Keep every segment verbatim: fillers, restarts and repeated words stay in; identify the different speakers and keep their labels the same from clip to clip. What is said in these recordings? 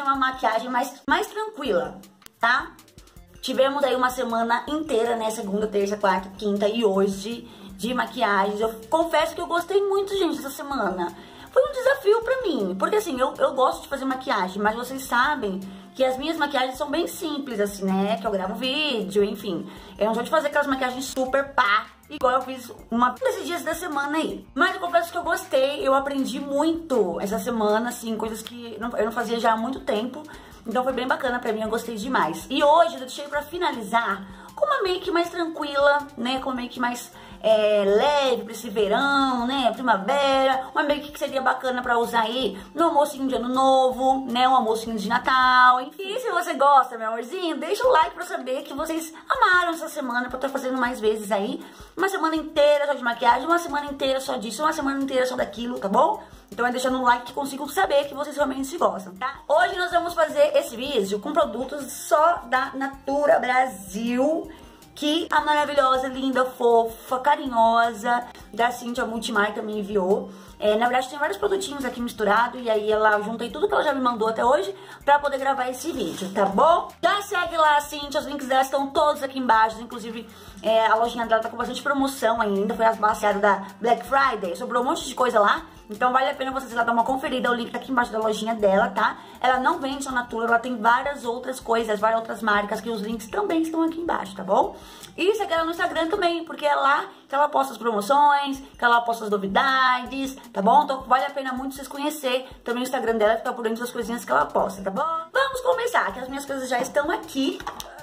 Speaker 1: uma maquiagem mais, mais tranquila, tá? Tivemos aí uma semana inteira, né? Segunda, terça, quarta, quinta e hoje de maquiagens. Eu confesso que eu gostei muito, gente, essa semana. Foi um desafio pra mim, porque assim, eu, eu gosto de fazer maquiagem, mas vocês sabem que as minhas maquiagens são bem simples, assim, né? Que eu gravo vídeo, enfim. Eu não sou de fazer aquelas maquiagens super pá, igual eu fiz uma desses dias da semana aí. Mas eu confesso que eu gostei, eu aprendi muito essa semana, assim, coisas que eu não fazia já há muito tempo. Então foi bem bacana pra mim, eu gostei demais. E hoje eu deixei pra finalizar com uma make mais tranquila, né? Com uma make mais é, leve pra esse verão, né? Primavera. Uma make que seria bacana pra usar aí no almocinho de ano novo, né? Um almocinho de Natal. Enfim, e se você gosta, meu amorzinho, deixa o like pra saber que vocês amaram essa semana, pra eu estar fazendo mais vezes aí. Uma semana inteira só de maquiagem, uma semana inteira só disso, uma semana inteira só daquilo, tá bom? Então é deixando um like que consigo saber que vocês realmente se gostam, tá? Hoje nós vamos fazer esse vídeo com produtos só da Natura Brasil, que a maravilhosa, linda, fofa, carinhosa da Cíntia Multimarca me enviou. É, na verdade tem vários produtinhos aqui misturados e aí ela juntei tudo que ela já me mandou até hoje pra poder gravar esse vídeo, tá bom? Já segue lá a Cíntia, os links dela estão todos aqui embaixo, inclusive é, a lojinha dela tá com bastante promoção ainda, foi as baseadas da Black Friday, sobrou um monte de coisa lá. Então vale a pena vocês lá dar uma conferida, o link tá aqui embaixo da lojinha dela, tá? Ela não vende só Natura, ela tem várias outras coisas, várias outras marcas, que os links também estão aqui embaixo, tá bom? E segue ela no Instagram também, porque é lá que ela posta as promoções, que ela posta as novidades, tá bom? Então vale a pena muito vocês conhecer também o Instagram dela e ficar por dentro das coisinhas que ela posta, tá bom? Vamos começar, que as minhas coisas já estão aqui.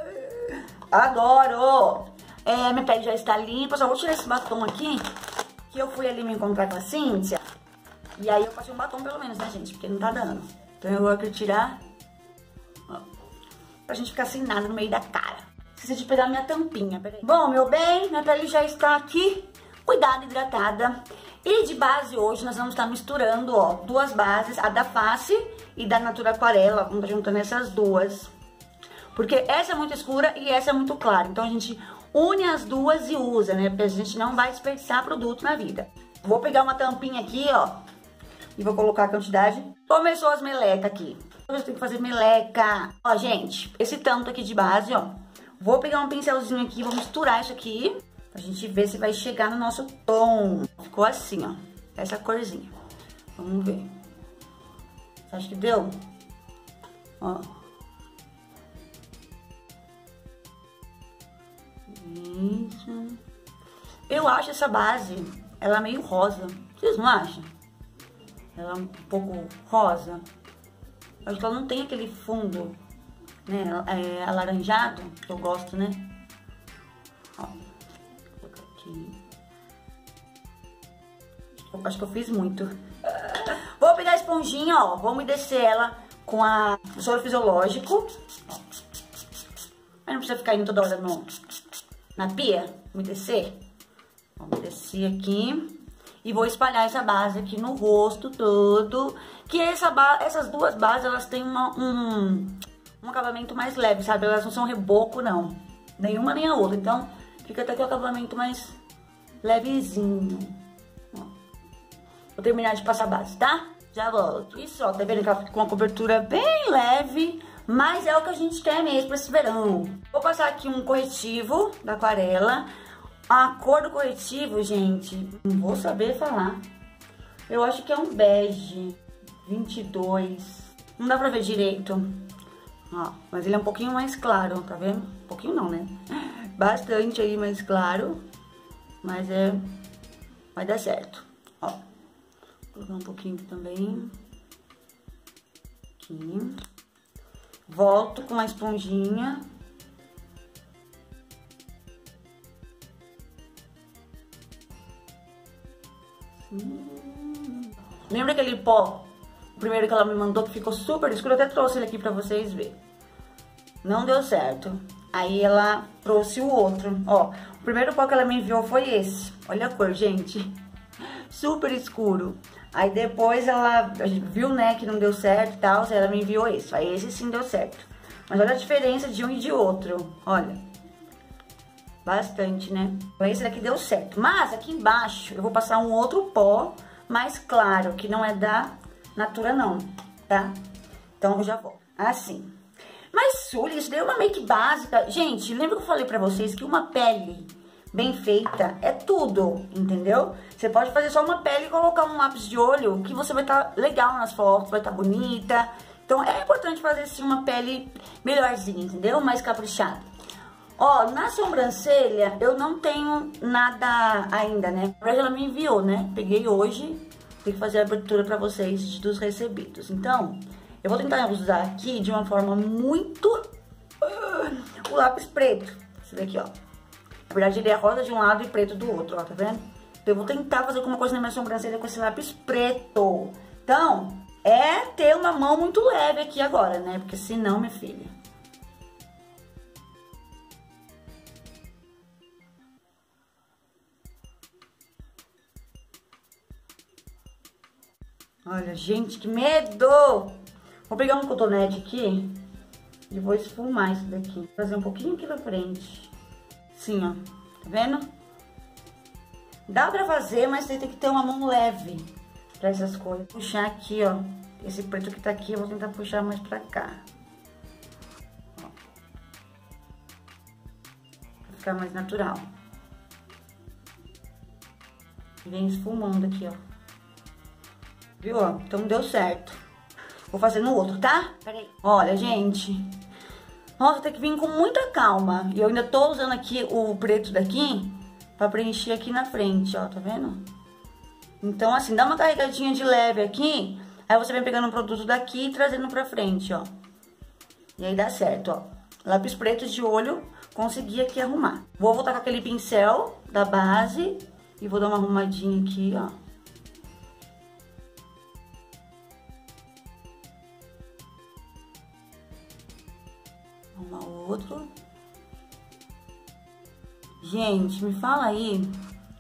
Speaker 1: Adoro! É, minha pele já está limpa, só vou tirar esse batom aqui, que eu fui ali me encontrar com a Cíntia. E aí eu passei um batom pelo menos, né, gente? Porque não tá dando. Então eu vou aqui tirar, ó, pra gente ficar sem nada no meio da cara. Preciso de pegar minha tampinha, peraí. Bom, meu bem, minha pele já está aqui, cuidada, hidratada. E de base hoje nós vamos estar misturando, ó, duas bases, a da face e da Natura Aquarela. Vamos estar juntando essas duas. Porque essa é muito escura e essa é muito clara. Então a gente une as duas e usa, né? Porque a gente não vai desperdiçar produto na vida. Vou pegar uma tampinha aqui, ó. E vou colocar a quantidade. Começou as melecas aqui. Hoje eu tenho que fazer meleca. Ó, gente, esse tanto aqui de base, ó. Vou pegar um pincelzinho aqui, vou misturar isso aqui. Pra gente ver se vai chegar no nosso tom. Ficou assim, ó. Essa corzinha. Vamos ver. Você acha que deu? Ó. Isso. Eu acho essa base, ela meio rosa. Vocês não acham? Ela é um pouco rosa. Acho que ela não tem aquele fundo, né, é, alaranjado, que eu gosto, né? Ó, vou colocar aqui. Eu acho que eu fiz muito. Vou pegar a esponjinha, ó, vou umedecer ela com a soro fisiológico. Mas não precisa ficar indo toda hora no, na pia, umedecer. Vou umedecer aqui. E vou espalhar essa base aqui no rosto todo. Que essa ba essas duas bases, elas têm uma, um, um acabamento mais leve, sabe? Elas não são reboco, não. Nenhuma nem a outra. Então, fica até com o acabamento mais levezinho. Ó. Vou terminar de passar a base, tá? Já volto. Isso, ó, tá vendo que ela fica com uma cobertura bem leve. Mas é o que a gente quer mesmo pra esse verão. Vou passar aqui um corretivo da Aquarela. A cor do corretivo, gente, não vou saber falar. Eu acho que é um bege vinte e dois. Não dá pra ver direito. Ó, mas ele é um pouquinho mais claro, tá vendo? Um pouquinho não, né? Bastante aí mais claro. Mas é... vai dar certo. Ó, vou colocar um pouquinho também. Aqui. Volto com uma esponjinha. Hum. Lembra aquele pó, o primeiro que ela me mandou, que ficou super escuro? Eu até trouxe ele aqui pra vocês verem. Não deu certo. Aí ela trouxe o outro. Ó, o primeiro pó que ela me enviou foi esse. Olha a cor, gente. Super escuro. Aí depois ela viu, né, que não deu certo e tal. Aí ela me enviou esse. Aí esse sim deu certo. Mas olha a diferença de um e de outro. Olha. Bastante, né? Esse daqui deu certo. Mas aqui embaixo eu vou passar um outro pó mais claro, que não é da Natura não, tá? Então eu já vou. assim. Mas, Sully, isso daí é uma make básica. Gente, lembra que eu falei pra vocês que uma pele bem feita é tudo, entendeu? Você pode fazer só uma pele e colocar um lápis de olho que você vai estar tá legal nas fotos, vai estar tá bonita. Então, é importante fazer, assim, uma pele melhorzinha, entendeu? Mais caprichada. Ó, na sobrancelha, eu não tenho nada ainda, né? A ela me enviou, né? Peguei hoje, tem que fazer a abertura pra vocês dos recebidos. Então, eu vou tentar usar aqui de uma forma muito... Uh, o lápis preto. Esse daqui, ó. Na verdade, ele é rosa de um lado e preto do outro, ó, tá vendo? Então, eu vou tentar fazer alguma coisa na minha sobrancelha com esse lápis preto. Então, é ter uma mão muito leve aqui agora, né? Porque senão, minha filha... Olha, gente, que medo! Vou pegar um cotonete aqui e vou esfumar isso daqui. Fazer um pouquinho aqui pra frente. Assim, ó. Tá vendo? Dá pra fazer, mas você tem que ter uma mão leve pra essas coisas. Puxar aqui, ó. Esse preto que tá aqui, eu vou tentar puxar mais pra cá. Ó. Pra ficar mais natural. E vem esfumando aqui, ó. Viu? Então deu certo. Vou fazer no outro, tá? Peraí. Olha, gente. Nossa, tem que vir com muita calma. E eu ainda tô usando aqui o preto daqui pra preencher aqui na frente, ó. Tá vendo? Então, assim, dá uma carregadinha de leve aqui. Aí você vem pegando o produto daqui e trazendo pra frente, ó. E aí dá certo, ó. Lápis preto de olho, consegui aqui arrumar. Vou voltar com aquele pincel da base e vou dar uma arrumadinha aqui, ó. Uma outra. Gente, me fala aí.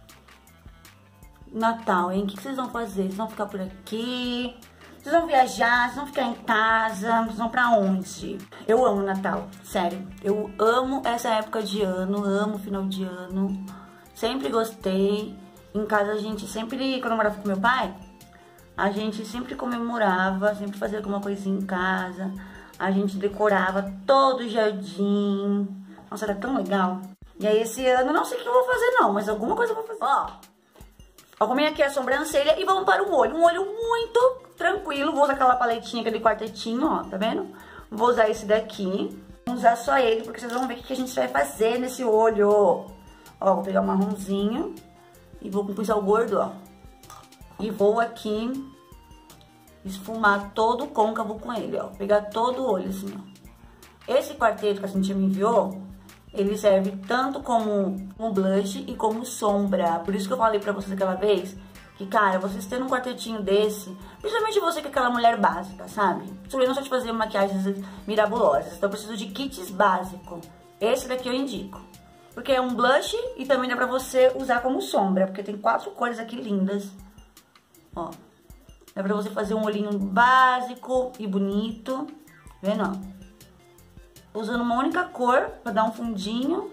Speaker 1: Natal, hein? O que vocês vão fazer? Vocês vão ficar por aqui? Vocês vão viajar? Vocês vão ficar em casa? Vocês vão pra onde? Eu amo Natal, sério. Eu amo essa época de ano, amo final de ano. Sempre gostei. Em casa a gente sempre, quando eu morava com meu pai, a gente sempre comemorava, sempre fazia alguma coisinha em casa. A gente decorava todo o jardim. Nossa, era tão legal. E aí esse ano, não sei o que eu vou fazer não, mas alguma coisa eu vou fazer. Ó, arrumei aqui a sobrancelha e vamos para o olho. Um olho muito tranquilo. Vou usar aquela paletinha, aquele quartetinho, ó, tá vendo? Vou usar esse daqui. Vou usar só ele, porque vocês vão ver o que a gente vai fazer nesse olho. Ó, vou pegar o marronzinho e vou com o pincel gordo, ó. E vou aqui... esfumar todo o côncavo com ele, ó. Pegar todo o olho, assim, ó. Esse quarteto que a Cintia me enviou, ele serve tanto como um blush e como sombra. Por isso que eu falei pra vocês aquela vez, que, cara, vocês tendo um quartetinho desse, principalmente você que é aquela mulher básica, sabe? Eu não só de fazer maquiagens mirabulosas, então eu preciso de kits básicos. Esse daqui eu indico. Porque é um blush e também dá pra você usar como sombra, porque tem quatro cores aqui lindas, ó. Dá pra você fazer um olhinho básico e bonito. Vendo, ó? Usando uma única cor pra dar um fundinho.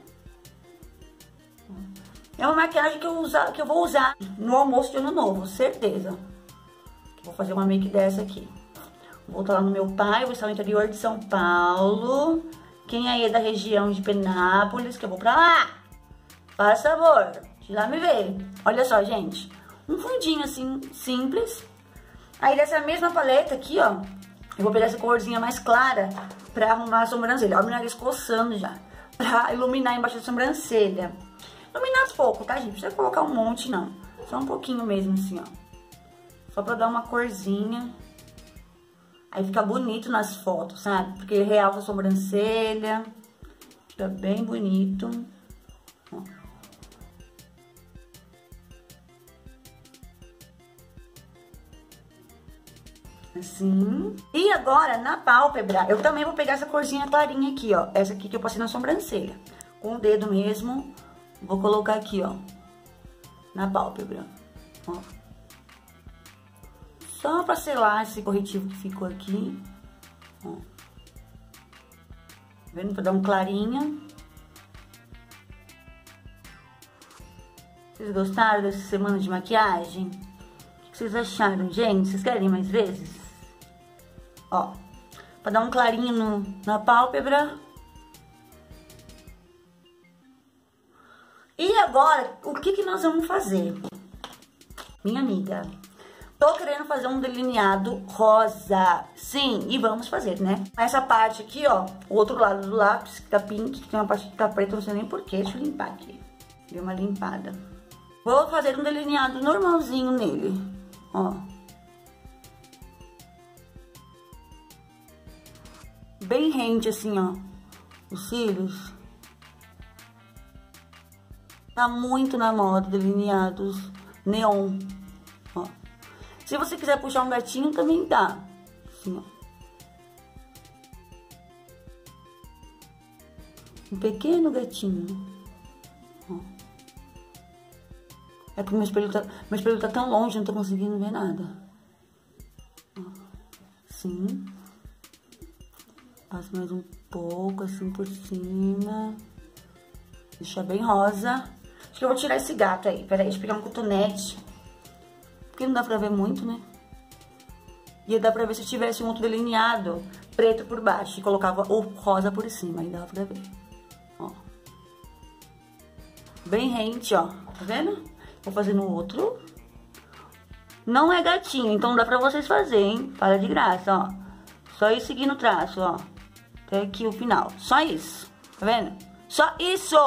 Speaker 1: É uma maquiagem que eu, usa, que eu vou usar no almoço de ano novo, certeza. Vou fazer uma make dessa aqui. Vou voltar lá no meu pai, vou estar no interior de São Paulo. Quem aí é da região de Penápolis, que eu vou pra lá? Faz favor, de lá me ver. Olha só, gente. Um fundinho assim, simples. Aí dessa mesma paleta aqui, ó, eu vou pegar essa corzinha mais clara pra arrumar a sobrancelha. Ó, meu nariz coçando já. Pra iluminar embaixo da sobrancelha. Iluminar pouco, tá, gente? Não precisa colocar um monte, não. Só um pouquinho mesmo, assim, ó. Só pra dar uma corzinha. Aí fica bonito nas fotos, sabe? Porque realça a sobrancelha. Fica bem bonito. Ó. Assim. E agora, na pálpebra, eu também vou pegar essa corzinha clarinha aqui, ó. Essa aqui que eu passei na sobrancelha. Com o dedo mesmo, vou colocar aqui, ó. Na pálpebra. Ó. Só pra selar esse corretivo que ficou aqui. Ó. Vendo? Pra dar um clarinho. Vocês gostaram dessa semana de maquiagem? O que vocês acharam, gente? Vocês querem mais vezes? Ó, pra dar um clarinho no, na pálpebra. E agora, o que que nós vamos fazer? Minha amiga, tô querendo fazer um delineado rosa. Sim, e vamos fazer, né? Essa parte aqui, ó, o outro lado do lápis, que tá pink, que tem uma parte que tá preta, não sei nem porquê. Deixa eu limpar aqui. Dei uma limpada. Vou fazer um delineado normalzinho nele, ó. Bem rente, assim, ó, os cílios. Tá muito na moda delineados neon, ó. Se você quiser puxar um gatinho, também dá. Assim, ó. Um pequeno gatinho. Ó. É porque meu espelho tá, meu espelho tá tão longe, não tô conseguindo ver nada. Ó. Assim. Passo mais um pouco, assim, por cima. Deixa bem rosa. Acho que eu vou tirar esse gato aí. Peraí, deixa eu pegar um cotonete. Porque não dá pra ver muito, né? Ia dar pra ver se eu tivesse um outro delineado preto por baixo. E colocava o rosa por cima. Aí dava pra ver. Ó. Bem rente, ó. Tá vendo? Vou fazer no outro. Não é gatinho, então dá pra vocês fazerem, hein? Para de graça, ó. Só ir seguindo o traço, ó. Até aqui o final. Só isso. Tá vendo? Só isso!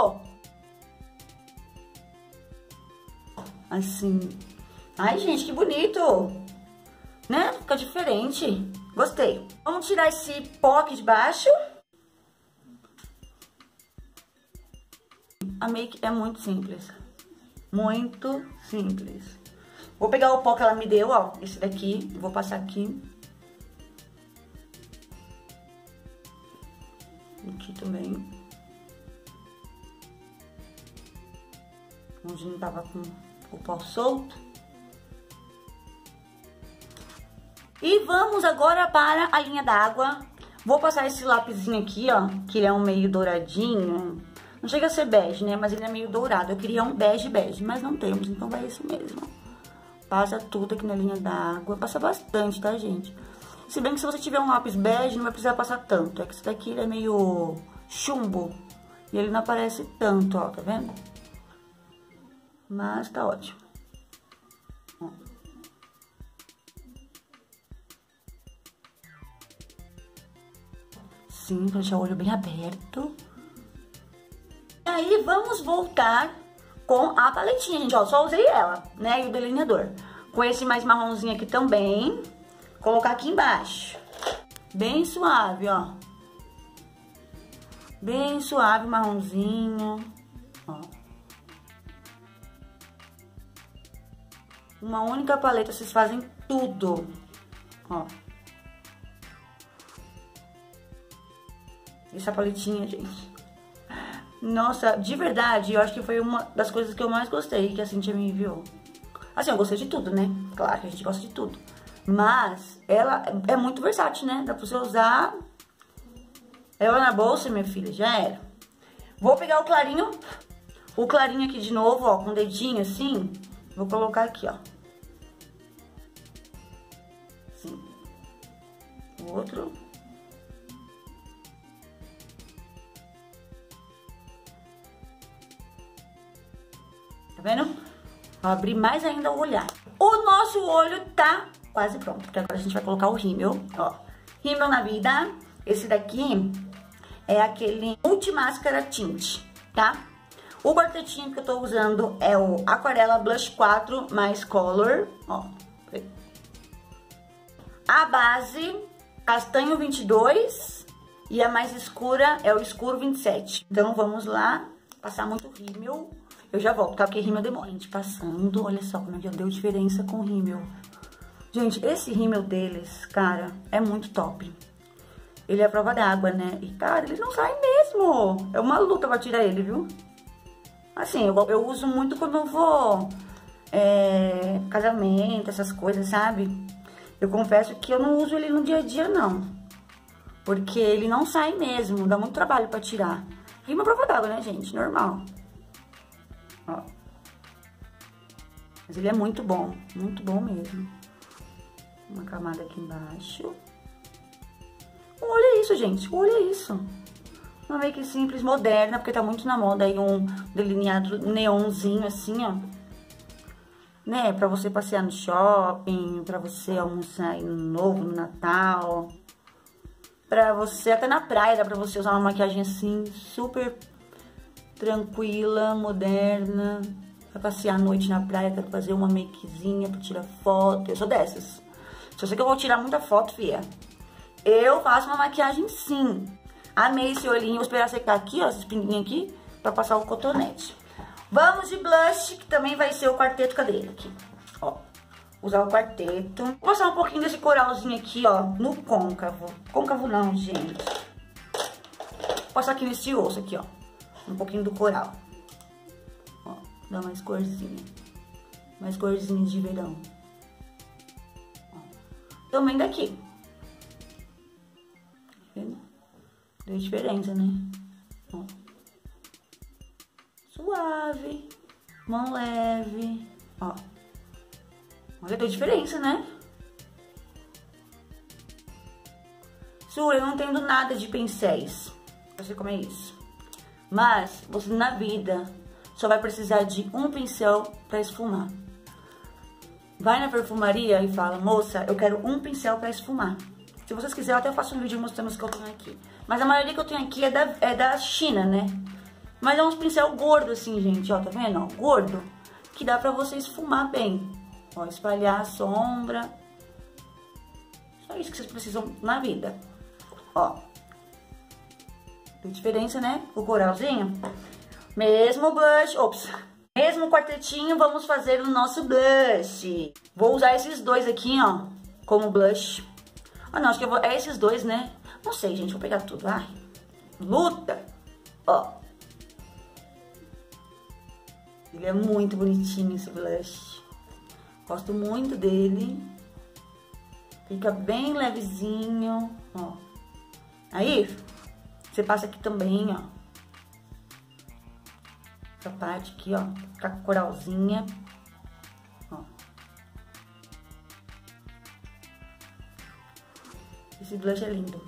Speaker 1: Assim. Ai, gente, que bonito! Né? Fica diferente. Gostei. Vamos tirar esse pó aqui de baixo. A make é muito simples. Muito simples. Vou pegar o pó que ela me deu, ó. Esse daqui. Vou passar aqui. Aqui também. Onde não tava com o pó solto. E vamos agora para a linha d'água. Vou passar esse lapisinho aqui, ó, que ele é um meio douradinho. Não chega a ser bege, né, mas ele é meio dourado. Eu queria um bege bege, mas não temos, então vai isso mesmo. Passa tudo aqui na linha d'água. Passa bastante, tá, gente? Se bem que se você tiver um lápis bege, não vai precisar passar tanto. É que esse daqui ele é meio chumbo. E ele não aparece tanto, ó, tá vendo? Mas tá ótimo. Ó. Sim, pra deixar o olho bem aberto. E aí, vamos voltar com a paletinha, gente, ó. Só usei ela, né, e o delineador. Com esse mais marronzinho aqui também. Colocar aqui embaixo. Bem suave, ó. Bem suave, marronzinho. Ó. Uma única paleta, vocês fazem tudo. Ó. Essa paletinha, gente. Nossa, de verdade, eu acho que foi uma das coisas que eu mais gostei que a Cintia me enviou. Assim, eu gostei de tudo, né? Claro que a gente gosta de tudo. Mas ela é muito versátil, né? Dá pra você usar ela na bolsa, minha filha, já era. Vou pegar o clarinho. O clarinho aqui de novo, ó, com o dedinho assim. Vou colocar aqui, ó. Assim. O outro. Tá vendo? Vou abrir mais ainda o olhar. O nosso olho tá quase pronto, porque agora a gente vai colocar o rímel, ó. Rímel na vida. Esse daqui é aquele Multimáscara Tint, tá? O quartetinho que eu tô usando é o Aquarela Blush quatro mais Color, ó. A base, Castanho vinte e dois, e a mais escura é o Escuro vinte e sete. Então, vamos lá, passar muito rímel. Eu já volto, tá? Porque rímel demora. Gente, passando, olha só como já deu diferença com o rímel. Gente, esse rímel deles, cara, é muito top. Ele é a prova d'água, né? E, cara, ele não sai mesmo. É uma luta pra tirar ele, viu? Assim, eu, eu uso muito quando eu vou... É, casamento, essas coisas, sabe? Eu confesso que eu não uso ele no dia a dia, não. Porque ele não sai mesmo. Dá muito trabalho pra tirar. Rímel é prova d'água, né, gente? Normal. Ó. Mas ele é muito bom. Muito bom mesmo. Uma camada aqui embaixo. O Olha isso, gente. Olha isso. Uma make simples, moderna, porque tá muito na moda aí um delineado neonzinho assim, ó. Né? Pra você passear no shopping, pra você almoçar aí no novo, no Natal. Pra você, até na praia, dá pra você usar uma maquiagem assim, super tranquila, moderna. Pra passear à noite na praia, quero fazer uma makezinha pra tirar foto. Eu sou dessas. Se eu sei que eu vou tirar muita foto, fia, eu faço uma maquiagem sim. Amei esse olhinho, vou esperar secar aqui, ó, esses pinguinhos aqui, pra passar o cotonete. Vamos de blush, que também vai ser o quarteto, cadê ele aqui? Ó, usar o quarteto. Vou passar um pouquinho desse coralzinho aqui, ó, no côncavo. Côncavo não, gente. Vou passar aqui nesse osso aqui, ó, um pouquinho do coral. Ó, dá mais corzinha. Mais corzinha de verão. Ó. Também daqui. Tá vendo? Deu diferença, né? Ó. Suave, mão leve, ó. Olha, deu diferença, né? Su, eu não entendo nada de pincéis. Eu sei como é isso. Mas você na vida só vai precisar de um pincel pra esfumar. Vai na perfumaria e fala, moça, eu quero um pincel pra esfumar. Se vocês quiserem, eu até faço um vídeo mostrando os que eu tenho aqui. Mas a maioria que eu tenho aqui é da, é da China, né? Mas é uns pincel gordo assim, gente, ó, tá vendo? Ó, gordo, que dá pra você esfumar bem. Ó, espalhar a sombra. Só isso que vocês precisam na vida. Ó. Tem diferença, né? O coralzinho. Mesmo blush, ops. Mesmo quartetinho, vamos fazer o nosso blush. Vou usar esses dois aqui, ó, como blush. Ah, não, acho que eu vou... É esses dois, né? Não sei, gente, vou pegar tudo. Ai, luta! Ó. Ele é muito bonitinho, esse blush. Gosto muito dele. Fica bem levezinho, ó. Aí, você passa aqui também, ó. Essa parte aqui, ó. Com a coralzinha. Ó. Esse blush é lindo.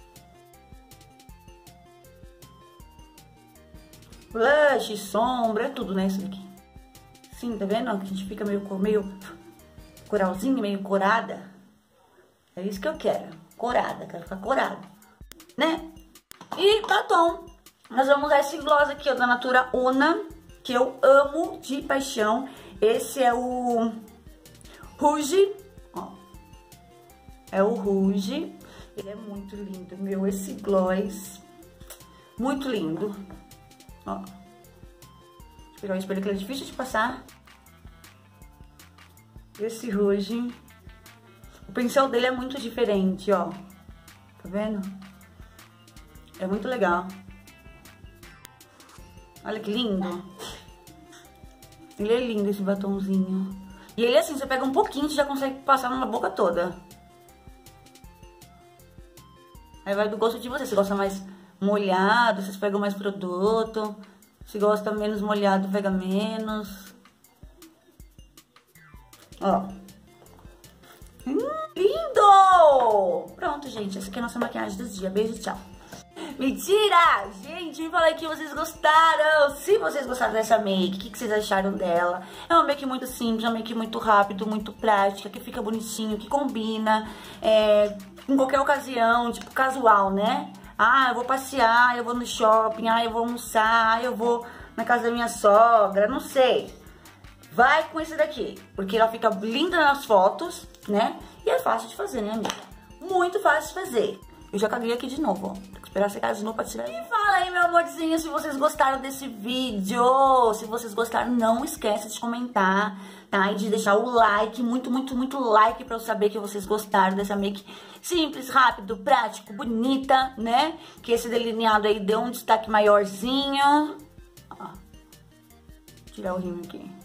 Speaker 1: Blush, sombra, é tudo, né, isso daqui. Sim, tá vendo? Que a gente fica meio, meio coralzinho, meio corada. É isso que eu quero. Corada, quero ficar corada. Né? E batom. Nós vamos usar esse gloss aqui, ó, da Natura Una, que eu amo de paixão. Esse é o Rouge, ó. É o Rouge. Ele é muito lindo, meu, esse gloss. Muito lindo. Ó. Deixa eu pegar o espelho que ele é difícil de passar. Esse Rouge. O pincel dele é muito diferente, ó. Tá vendo? É muito legal. Olha que lindo. Ele é lindo, esse batomzinho. E ele assim, você pega um pouquinho, você já consegue passar na boca toda. Aí vai do gosto de você. Se gosta mais molhado, vocês pegam mais produto. Se gosta menos molhado, pega menos. Ó. Hum, lindo! Pronto, gente. Essa aqui é a nossa maquiagem do dia. Beijo, tchau. Mentira! Gente, me fala aí que vocês gostaram. Se vocês gostaram dessa make, o que, que vocês acharam dela? É uma make muito simples, uma make muito rápido, muito prática, que fica bonitinho, que combina é, em qualquer ocasião, tipo casual, né? Ah, eu vou passear, eu vou no shopping, ah, eu vou almoçar, eu vou na casa da minha sogra, não sei. Vai com esse daqui, porque ela fica linda nas fotos, né? E é fácil de fazer, né, amiga? Muito fácil de fazer. Eu já caguei aqui de novo, ó. Tem que esperar secar de novo pra tirar. E fala aí, meu amorzinho, se vocês gostaram desse vídeo. Se vocês gostaram, não esquece de comentar, tá? E de deixar o like, muito, muito, muito like pra eu saber que vocês gostaram dessa make simples, rápido, prático, bonita, né? Que esse delineado aí deu um destaque maiorzinho. Ó. Tirar o rímel aqui.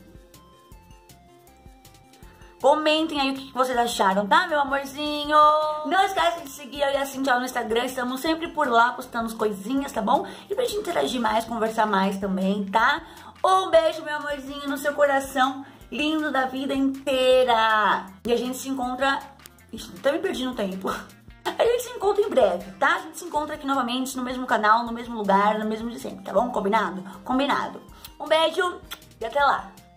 Speaker 1: Comentem aí o que vocês acharam, tá, meu amorzinho? Não esquece de seguir eu e a Cintia no Instagram. Estamos sempre por lá postando coisinhas, tá bom? E pra gente interagir mais, conversar mais também, tá? Um beijo, meu amorzinho, no seu coração lindo da vida inteira. E a gente se encontra... Ixi, até me perdi no tempo. A gente se encontra em breve, tá? A gente se encontra aqui novamente no mesmo canal, no mesmo lugar, no mesmo de sempre, tá bom? Combinado? Combinado. Um beijo e até lá.